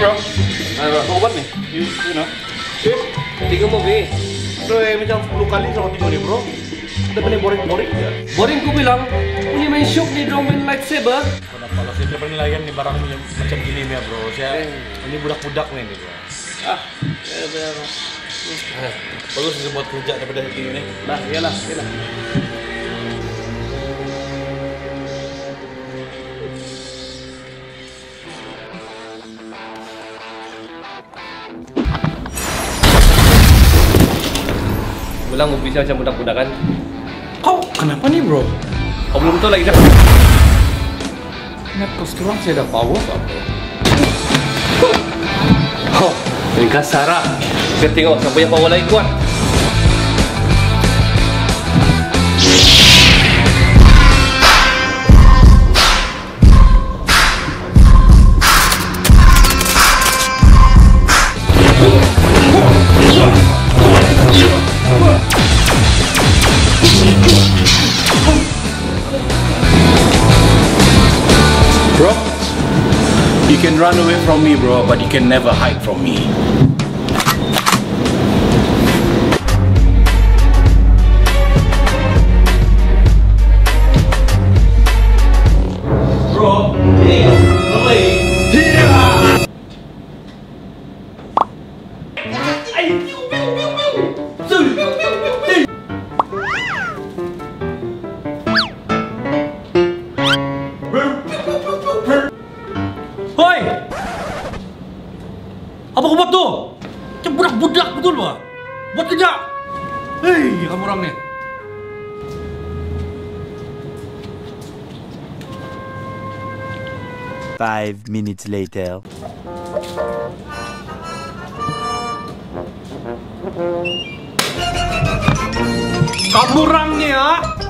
bro. Obat nih. You know. 3 mo, be. Bro, macam 10 kali sama 3 nih, bro. Udah bener boring ya. Boring ko bilang, punya main shock ni drum main lightsaber. Kenapa lo sih penilaian nih barang macam gini ya, bro? Saya ini budak-budak nih, bro. Benar. Bagus sih buat kerja daripada ini. Nah, iyalah. Bilang mau bisa macam budak-budak kan? Kau kenapa nih, bro? Kau belum tahu lagi dah. Kenapa kau sekarang saya ada power apa? Oh, ini kasar lah. Kita tengok siapa yang power lagi kuat. Bro, you can run away from me, bro, but you can never hide from me. Bro, hey, away. Hoi! Apa kau buat tu? Macam budak-budak betul ba? Buat kerja! Hei, kamu orang ni! Five minutes later. Kamu orang ni, ha?